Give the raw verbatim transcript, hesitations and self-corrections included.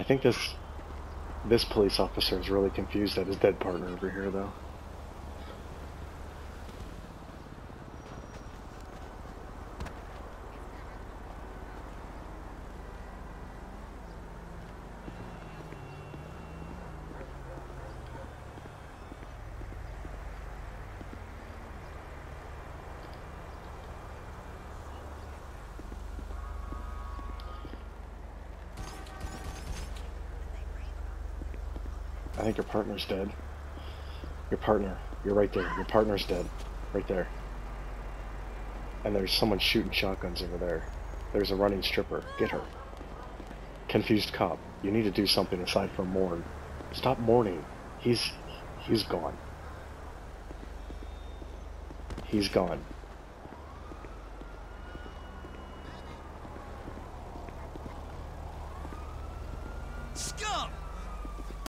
think this this police officer is really confused at his dead partner over here, though. I think your partner's dead. Your partner. You're right there. Your partner's dead. Right there. And there's someone shooting shotguns over there. There's a running stripper. Get her. Confused cop. You need to do something aside from mourn. Stop mourning. He's... he's gone. He's gone.